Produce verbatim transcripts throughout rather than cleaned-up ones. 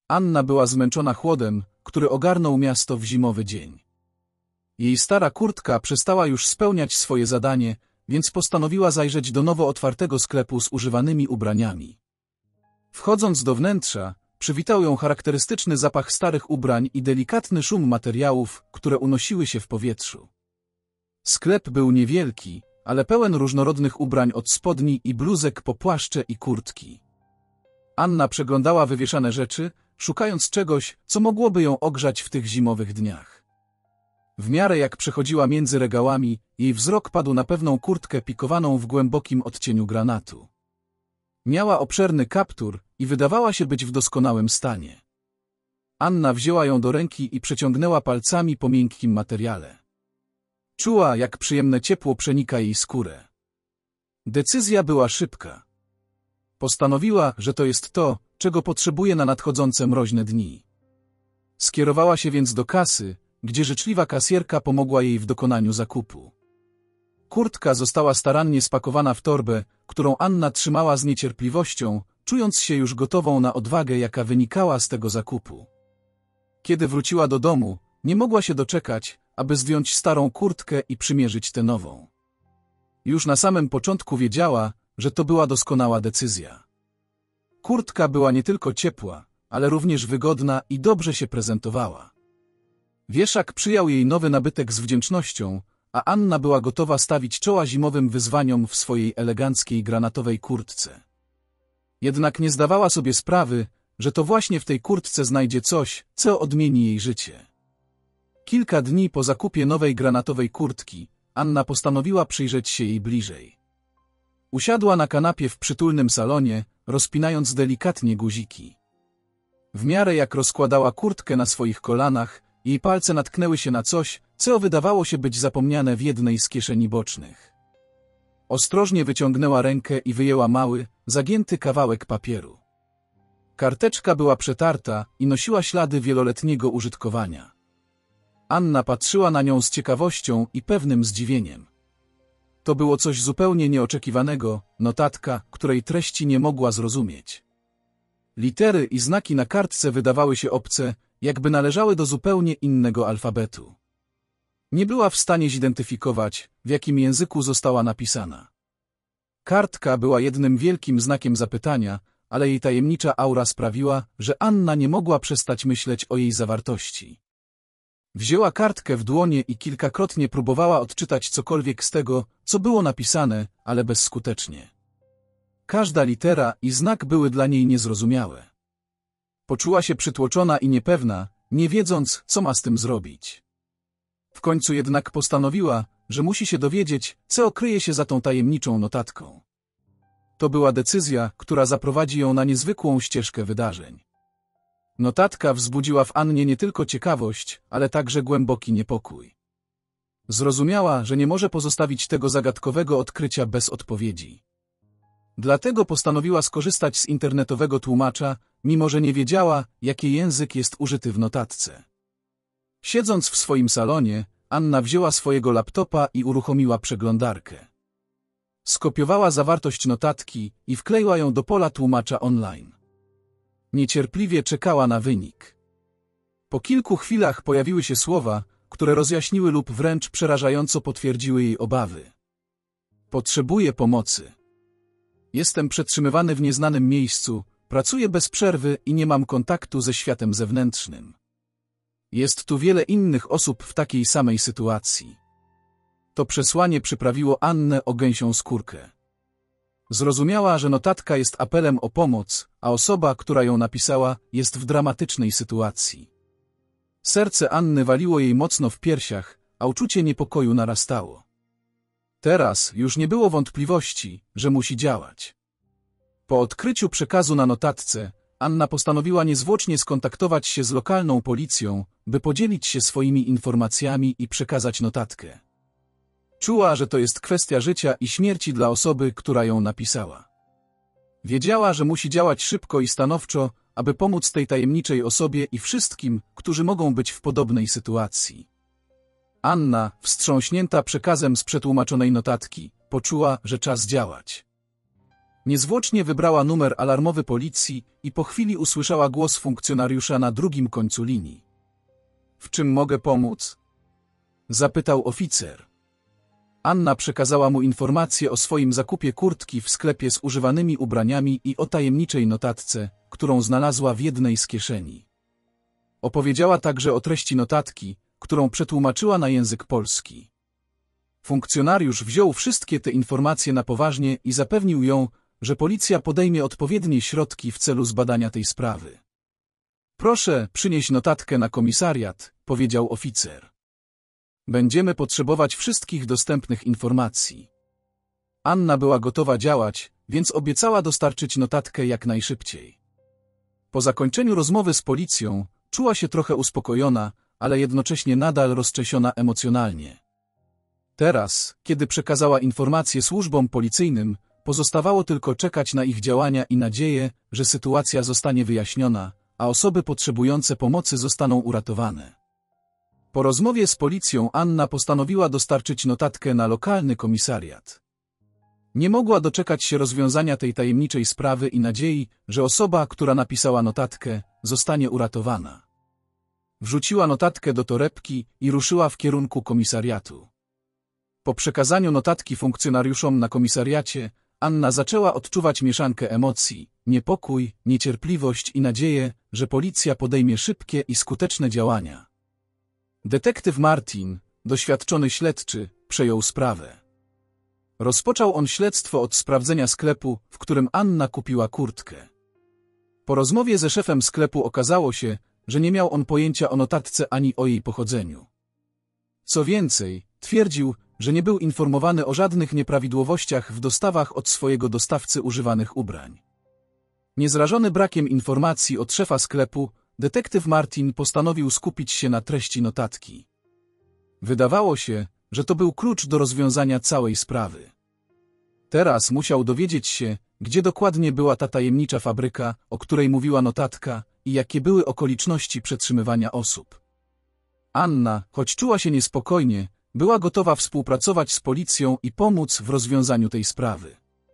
Anna była zmęczona chłodem, który ogarnął miasto w zimowy dzień. Jej stara kurtka przestała już spełniać swoje zadanie, więc postanowiła zajrzeć do nowo otwartego sklepu z używanymi ubraniami. Wchodząc do wnętrza, przywitał ją charakterystyczny zapach starych ubrań i delikatny szum materiałów, które unosiły się w powietrzu. Sklep był niewielki, ale pełen różnorodnych ubrań od spodni i bluzek po płaszcze i kurtki. Anna przeglądała wywieszane rzeczy, szukając czegoś, co mogłoby ją ogrzać w tych zimowych dniach. W miarę jak przechodziła między regałami, jej wzrok padł na pewną kurtkę pikowaną w głębokim odcieniu granatu. Miała obszerny kaptur i wydawała się być w doskonałym stanie. Anna wzięła ją do ręki i przeciągnęła palcami po miękkim materiale. Czuła, jak przyjemne ciepło przenika jej skórę. Decyzja była szybka. Postanowiła, że to jest to, czego potrzebuje na nadchodzące mroźne dni. Skierowała się więc do kasy, gdzie życzliwa kasjerka pomogła jej w dokonaniu zakupu. Kurtka została starannie spakowana w torbę, którą Anna trzymała z niecierpliwością, czując się już gotową na odwagę, jaka wynikała z tego zakupu. Kiedy wróciła do domu, nie mogła się doczekać, aby zdjąć starą kurtkę i przymierzyć tę nową. Już na samym początku wiedziała, że to była doskonała decyzja. Kurtka była nie tylko ciepła, ale również wygodna i dobrze się prezentowała. Wieszak przyjął jej nowy nabytek z wdzięcznością, a Anna była gotowa stawić czoła zimowym wyzwaniom w swojej eleganckiej granatowej kurtce. Jednak nie zdawała sobie sprawy, że to właśnie w tej kurtce znajdzie coś, co odmieni jej życie. Kilka dni po zakupie nowej granatowej kurtki, Anna postanowiła przyjrzeć się jej bliżej. Usiadła na kanapie w przytulnym salonie, rozpinając delikatnie guziki. W miarę jak rozkładała kurtkę na swoich kolanach, jej palce natknęły się na coś, co wydawało się być zapomniane w jednej z kieszeni bocznych. Ostrożnie wyciągnęła rękę i wyjęła mały, zagięty kawałek papieru. Karteczka była przetarta i nosiła ślady wieloletniego użytkowania. Anna patrzyła na nią z ciekawością i pewnym zdziwieniem. To było coś zupełnie nieoczekiwanego, notatka, której treści nie mogła zrozumieć. Litery i znaki na kartce wydawały się obce, jakby należały do zupełnie innego alfabetu. Nie była w stanie zidentyfikować, w jakim języku została napisana. Kartka była jednym wielkim znakiem zapytania, ale jej tajemnicza aura sprawiła, że Anna nie mogła przestać myśleć o jej zawartości. Wzięła kartkę w dłonie i kilkakrotnie próbowała odczytać cokolwiek z tego, co było napisane, ale bezskutecznie. Każda litera i znak były dla niej niezrozumiałe. Poczuła się przytłoczona i niepewna, nie wiedząc, co ma z tym zrobić. W końcu jednak postanowiła, że musi się dowiedzieć, co kryje się za tą tajemniczą notatką. To była decyzja, która zaprowadzi ją na niezwykłą ścieżkę wydarzeń. Notatka wzbudziła w Annie nie tylko ciekawość, ale także głęboki niepokój. Zrozumiała, że nie może pozostawić tego zagadkowego odkrycia bez odpowiedzi. Dlatego postanowiła skorzystać z internetowego tłumacza, mimo że nie wiedziała, jaki język jest użyty w notatce. Siedząc w swoim salonie, Anna wzięła swojego laptopa i uruchomiła przeglądarkę. Skopiowała zawartość notatki i wkleiła ją do pola tłumacza online. Niecierpliwie czekała na wynik. Po kilku chwilach pojawiły się słowa, które rozjaśniły lub wręcz przerażająco potwierdziły jej obawy. Potrzebuję pomocy. Jestem przetrzymywany w nieznanym miejscu, pracuję bez przerwy i nie mam kontaktu ze światem zewnętrznym. Jest tu wiele innych osób w takiej samej sytuacji. To przesłanie przyprawiło Annę o gęsią skórkę. Zrozumiała, że notatka jest apelem o pomoc, a osoba, która ją napisała, jest w dramatycznej sytuacji. Serce Anny waliło jej mocno w piersiach, a uczucie niepokoju narastało. Teraz już nie było wątpliwości, że musi działać. Po odkryciu przekazu na notatce, Anna postanowiła niezwłocznie skontaktować się z lokalną policją, by podzielić się swoimi informacjami i przekazać notatkę. Czuła, że to jest kwestia życia i śmierci dla osoby, która ją napisała. Wiedziała, że musi działać szybko i stanowczo, aby pomóc tej tajemniczej osobie i wszystkim, którzy mogą być w podobnej sytuacji. Anna, wstrząśnięta przekazem z przetłumaczonej notatki, poczuła, że czas działać. Niezwłocznie wybrała numer alarmowy policji i po chwili usłyszała głos funkcjonariusza na drugim końcu linii. W czym mogę pomóc? Zapytał oficer. Anna przekazała mu informację o swoim zakupie kurtki w sklepie z używanymi ubraniami i o tajemniczej notatce, którą znalazła w jednej z kieszeni. Opowiedziała także o treści notatki, którą przetłumaczyła na język polski. Funkcjonariusz wziął wszystkie te informacje na poważnie i zapewnił ją, że policja podejmie odpowiednie środki w celu zbadania tej sprawy. Proszę, przynieś notatkę na komisariat, powiedział oficer. Będziemy potrzebować wszystkich dostępnych informacji. Anna była gotowa działać, więc obiecała dostarczyć notatkę jak najszybciej. Po zakończeniu rozmowy z policją czuła się trochę uspokojona, ale jednocześnie nadal roztrzęsiona emocjonalnie. Teraz, kiedy przekazała informacje służbom policyjnym, pozostawało tylko czekać na ich działania i nadzieję, że sytuacja zostanie wyjaśniona, a osoby potrzebujące pomocy zostaną uratowane. Po rozmowie z policją Anna postanowiła dostarczyć notatkę na lokalny komisariat. Nie mogła doczekać się rozwiązania tej tajemniczej sprawy i nadziei, że osoba, która napisała notatkę, zostanie uratowana. Wrzuciła notatkę do torebki i ruszyła w kierunku komisariatu. Po przekazaniu notatki funkcjonariuszom na komisariacie, Anna zaczęła odczuwać mieszankę emocji, niepokój, niecierpliwość i nadzieję, że policja podejmie szybkie i skuteczne działania. Detektyw Martin, doświadczony śledczy, przejął sprawę. Rozpoczął on śledztwo od sprawdzenia sklepu, w którym Anna kupiła kurtkę. Po rozmowie ze szefem sklepu okazało się, że nie miał on pojęcia o notatce ani o jej pochodzeniu. Co więcej, twierdził, że nie był informowany o żadnych nieprawidłowościach w dostawach od swojego dostawcy używanych ubrań. Niezrażony brakiem informacji od szefa sklepu, detektyw Martin postanowił skupić się na treści notatki. Wydawało się, że to był klucz do rozwiązania całej sprawy. Teraz musiał dowiedzieć się, gdzie dokładnie była ta tajemnicza fabryka, o której mówiła notatka, i jakie były okoliczności przetrzymywania osób. Anna, choć czuła się niespokojnie, była gotowa współpracować z policją i pomóc w rozwiązaniu tej sprawy.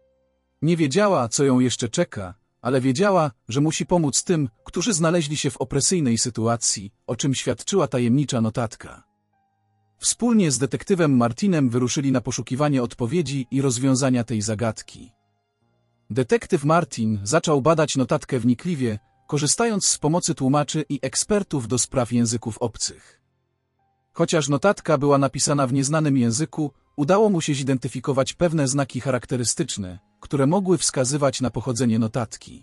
Nie wiedziała, co ją jeszcze czeka, ale wiedziała, że musi pomóc tym, którzy znaleźli się w opresyjnej sytuacji, o czym świadczyła tajemnicza notatka. Wspólnie z detektywem Martinem wyruszyli na poszukiwanie odpowiedzi i rozwiązania tej zagadki. Detektyw Martin zaczął badać notatkę wnikliwie, korzystając z pomocy tłumaczy i ekspertów do spraw języków obcych. Chociaż notatka była napisana w nieznanym języku, udało mu się zidentyfikować pewne znaki charakterystyczne, które mogły wskazywać na pochodzenie notatki.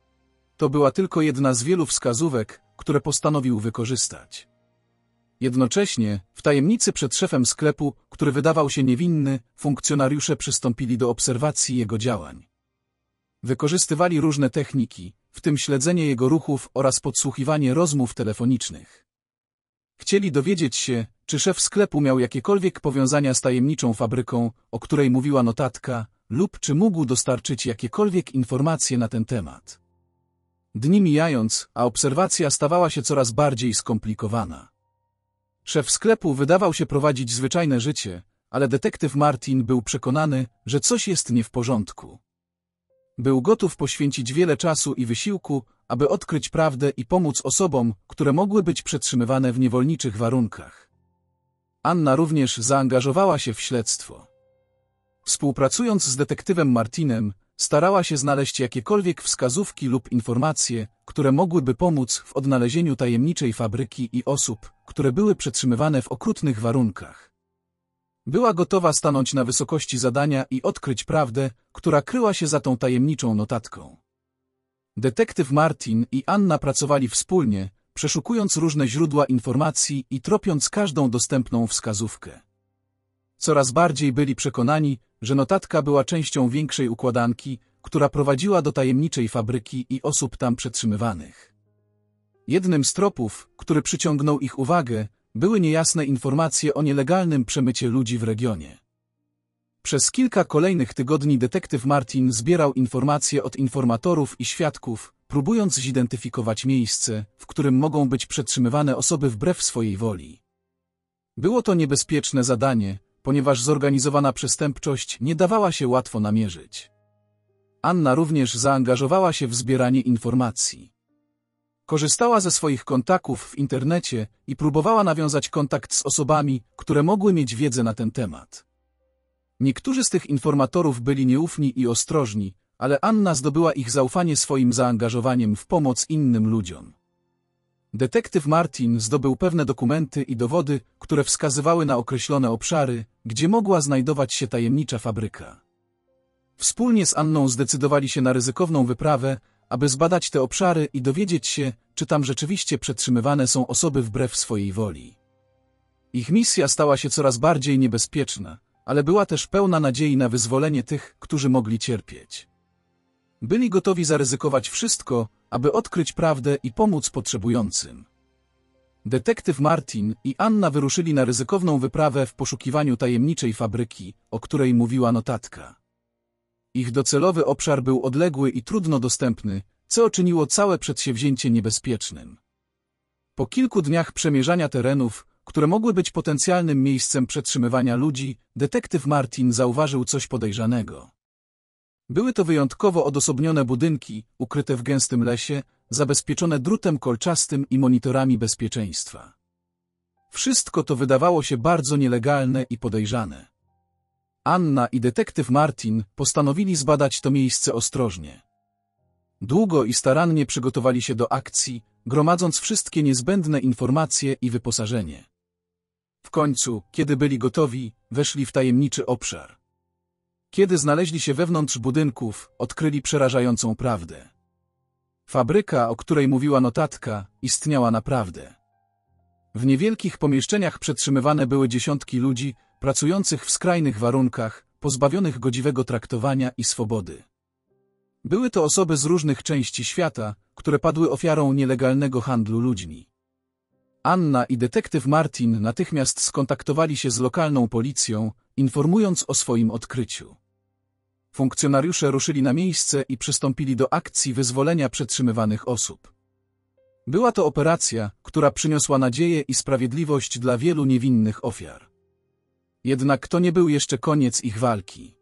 To była tylko jedna z wielu wskazówek, które postanowił wykorzystać. Jednocześnie, w tajemnicy przed szefem sklepu, który wydawał się niewinny, funkcjonariusze przystąpili do obserwacji jego działań. Wykorzystywali różne techniki, w tym śledzenie jego ruchów oraz podsłuchiwanie rozmów telefonicznych. Chcieli dowiedzieć się, czy szef sklepu miał jakiekolwiek powiązania z tajemniczą fabryką, o której mówiła notatka, lub czy mógł dostarczyć jakiekolwiek informacje na ten temat. Dni mijając, a obserwacja stawała się coraz bardziej skomplikowana. Szef sklepu wydawał się prowadzić zwyczajne życie, ale detektyw Martin był przekonany, że coś jest nie w porządku. Był gotów poświęcić wiele czasu i wysiłku, aby odkryć prawdę i pomóc osobom, które mogły być przetrzymywane w niewolniczych warunkach. Anna również zaangażowała się w śledztwo. Współpracując z detektywem Martinem, starała się znaleźć jakiekolwiek wskazówki lub informacje, które mogłyby pomóc w odnalezieniu tajemniczej fabryki i osób, które były przetrzymywane w okrutnych warunkach. Była gotowa stanąć na wysokości zadania i odkryć prawdę, która kryła się za tą tajemniczą notatką. Detektyw Martin i Anna pracowali wspólnie, przeszukując różne źródła informacji i tropiąc każdą dostępną wskazówkę. Coraz bardziej byli przekonani, że notatka była częścią większej układanki, która prowadziła do tajemniczej fabryki i osób tam przetrzymywanych. Jednym z tropów, który przyciągnął ich uwagę, były niejasne informacje o nielegalnym przemycie ludzi w regionie. Przez kilka kolejnych tygodni detektyw Martin zbierał informacje od informatorów i świadków, próbując zidentyfikować miejsce, w którym mogą być przetrzymywane osoby wbrew swojej woli. Było to niebezpieczne zadanie, ponieważ zorganizowana przestępczość nie dawała się łatwo namierzyć. Anna również zaangażowała się w zbieranie informacji. Korzystała ze swoich kontaktów w internecie i próbowała nawiązać kontakt z osobami, które mogły mieć wiedzę na ten temat. Niektórzy z tych informatorów byli nieufni i ostrożni, ale Anna zdobyła ich zaufanie swoim zaangażowaniem w pomoc innym ludziom. Detektyw Martin zdobył pewne dokumenty i dowody, które wskazywały na określone obszary, gdzie mogła znajdować się tajemnicza fabryka. Wspólnie z Anną zdecydowali się na ryzykowną wyprawę, aby zbadać te obszary i dowiedzieć się, czy tam rzeczywiście przetrzymywane są osoby wbrew swojej woli. Ich misja stała się coraz bardziej niebezpieczna, ale była też pełna nadziei na wyzwolenie tych, którzy mogli cierpieć. Byli gotowi zaryzykować wszystko, aby odkryć prawdę i pomóc potrzebującym. Detektyw Martin i Anna wyruszyli na ryzykowną wyprawę w poszukiwaniu tajemniczej fabryki, o której mówiła notatka. Ich docelowy obszar był odległy i trudno dostępny, co czyniło całe przedsięwzięcie niebezpiecznym. Po kilku dniach przemierzania terenów, które mogły być potencjalnym miejscem przetrzymywania ludzi, detektyw Martin zauważył coś podejrzanego. Były to wyjątkowo odosobnione budynki, ukryte w gęstym lesie, zabezpieczone drutem kolczastym i monitorami bezpieczeństwa. Wszystko to wydawało się bardzo nielegalne i podejrzane. Anna i detektyw Martin postanowili zbadać to miejsce ostrożnie. Długo i starannie przygotowali się do akcji, gromadząc wszystkie niezbędne informacje i wyposażenie. W końcu, kiedy byli gotowi, weszli w tajemniczy obszar. Kiedy znaleźli się wewnątrz budynków, odkryli przerażającą prawdę. Fabryka, o której mówiła notatka, istniała naprawdę. W niewielkich pomieszczeniach przetrzymywane były dziesiątki ludzi, pracujących w skrajnych warunkach, pozbawionych godziwego traktowania i swobody. Były to osoby z różnych części świata, które padły ofiarą nielegalnego handlu ludźmi. Anna i detektyw Martin natychmiast skontaktowali się z lokalną policją, informując o swoim odkryciu. Funkcjonariusze ruszyli na miejsce i przystąpili do akcji wyzwolenia przetrzymywanych osób. Była to operacja, która przyniosła nadzieję i sprawiedliwość dla wielu niewinnych ofiar. Jednak to nie był jeszcze koniec ich walki.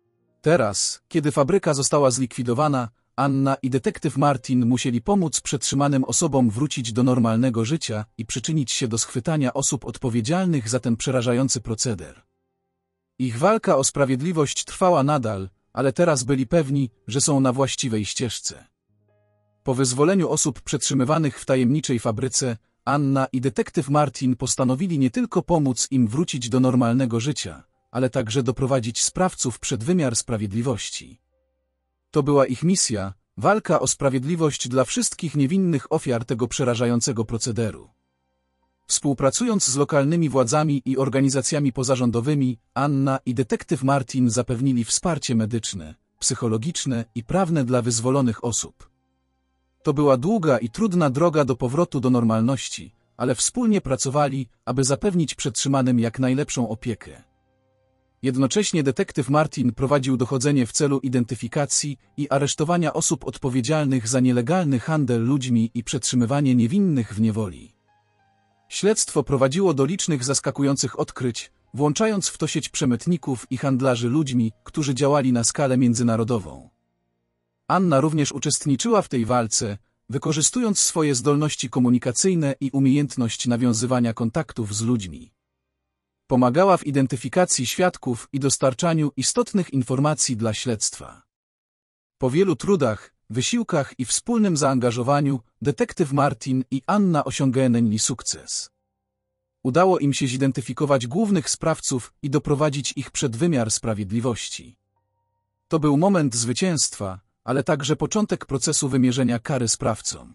Teraz, kiedy fabryka została zlikwidowana, Anna i detektyw Martin musieli pomóc przetrzymanym osobom wrócić do normalnego życia i przyczynić się do schwytania osób odpowiedzialnych za ten przerażający proceder. Ich walka o sprawiedliwość trwała nadal, ale teraz byli pewni, że są na właściwej ścieżce. Po wyzwoleniu osób przetrzymywanych w tajemniczej fabryce, Anna i detektyw Martin postanowili nie tylko pomóc im wrócić do normalnego życia, ale także doprowadzić sprawców przed wymiar sprawiedliwości. To była ich misja, walka o sprawiedliwość dla wszystkich niewinnych ofiar tego przerażającego procederu. Współpracując z lokalnymi władzami i organizacjami pozarządowymi, Anna i detektyw Martin zapewnili wsparcie medyczne, psychologiczne i prawne dla wyzwolonych osób. To była długa i trudna droga do powrotu do normalności, ale wspólnie pracowali, aby zapewnić przetrzymanym jak najlepszą opiekę. Jednocześnie detektyw Martin prowadził dochodzenie w celu identyfikacji i aresztowania osób odpowiedzialnych za nielegalny handel ludźmi i przetrzymywanie niewinnych w niewoli. Śledztwo prowadziło do licznych zaskakujących odkryć, włączając w to sieć przemytników i handlarzy ludźmi, którzy działali na skalę międzynarodową. Anna również uczestniczyła w tej walce, wykorzystując swoje zdolności komunikacyjne i umiejętność nawiązywania kontaktów z ludźmi. Pomagała w identyfikacji świadków i dostarczaniu istotnych informacji dla śledztwa. Po wielu trudach, wysiłkach i wspólnym zaangażowaniu, detektyw Martin i Anna osiągnęli sukces. Udało im się zidentyfikować głównych sprawców i doprowadzić ich przed wymiar sprawiedliwości. To był moment zwycięstwa, ale także początek procesu wymierzenia kary sprawcom.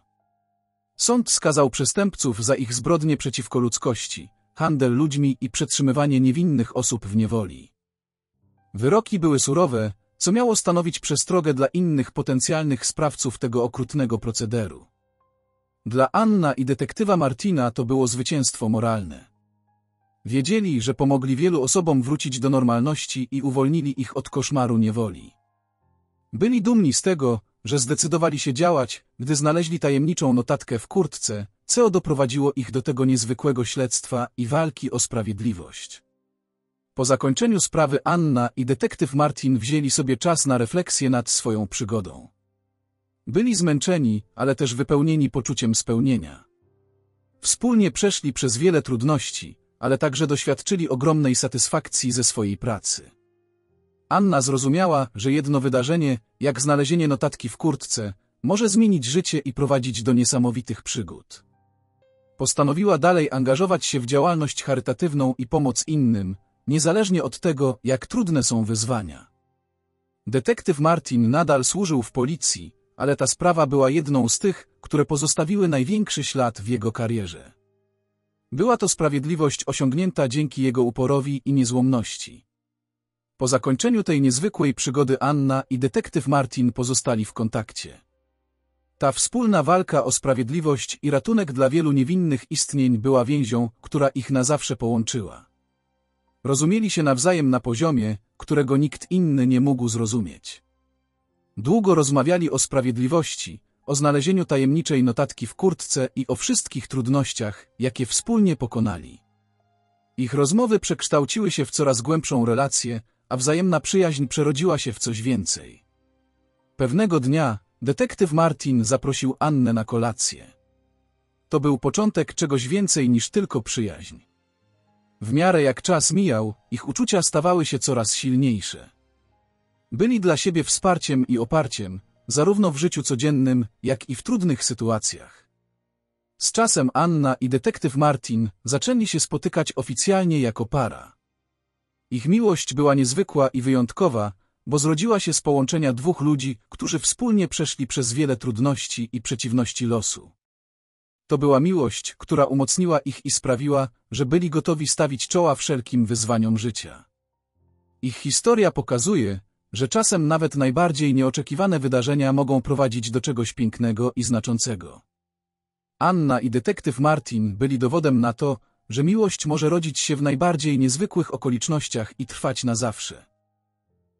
Sąd skazał przestępców za ich zbrodnie przeciwko ludzkości, handel ludźmi i przetrzymywanie niewinnych osób w niewoli. Wyroki były surowe, co miało stanowić przestrogę dla innych potencjalnych sprawców tego okrutnego procederu. Dla Anna i detektywa Martina to było zwycięstwo moralne. Wiedzieli, że pomogli wielu osobom wrócić do normalności i uwolnili ich od koszmaru niewoli. Byli dumni z tego, że zdecydowali się działać, gdy znaleźli tajemniczą notatkę w kurtce, co doprowadziło ich do tego niezwykłego śledztwa i walki o sprawiedliwość. Po zakończeniu sprawy Anna i detektyw Martin wzięli sobie czas na refleksję nad swoją przygodą. Byli zmęczeni, ale też wypełnieni poczuciem spełnienia. Wspólnie przeszli przez wiele trudności, ale także doświadczyli ogromnej satysfakcji ze swojej pracy. Anna zrozumiała, że jedno wydarzenie, jak znalezienie notatki w kurtce, może zmienić życie i prowadzić do niesamowitych przygód. Postanowiła dalej angażować się w działalność charytatywną i pomoc innym, niezależnie od tego, jak trudne są wyzwania. Detektyw Martin nadal służył w policji, ale ta sprawa była jedną z tych, które pozostawiły największy ślad w jego karierze. Była to sprawiedliwość osiągnięta dzięki jego uporowi i niezłomności. Po zakończeniu tej niezwykłej przygody Anna i detektyw Martin pozostali w kontakcie. Ta wspólna walka o sprawiedliwość i ratunek dla wielu niewinnych istnień była więzią, która ich na zawsze połączyła. Rozumieli się nawzajem na poziomie, którego nikt inny nie mógł zrozumieć. Długo rozmawiali o sprawiedliwości, o znalezieniu tajemniczej notatki w kurtce i o wszystkich trudnościach, jakie wspólnie pokonali. Ich rozmowy przekształciły się w coraz głębszą relację, a wzajemna przyjaźń przerodziła się w coś więcej. Pewnego dnia detektyw Martin zaprosił Annę na kolację. To był początek czegoś więcej niż tylko przyjaźń. W miarę jak czas mijał, ich uczucia stawały się coraz silniejsze. Byli dla siebie wsparciem i oparciem, zarówno w życiu codziennym, jak i w trudnych sytuacjach. Z czasem Anna i detektyw Martin zaczęli się spotykać oficjalnie jako para. Ich miłość była niezwykła i wyjątkowa, bo zrodziła się z połączenia dwóch ludzi, którzy wspólnie przeszli przez wiele trudności i przeciwności losu. To była miłość, która umocniła ich i sprawiła, że byli gotowi stawić czoła wszelkim wyzwaniom życia. Ich historia pokazuje, że czasem nawet najbardziej nieoczekiwane wydarzenia mogą prowadzić do czegoś pięknego i znaczącego. Anna i detektyw Martin byli dowodem na to, że miłość może rodzić się w najbardziej niezwykłych okolicznościach i trwać na zawsze.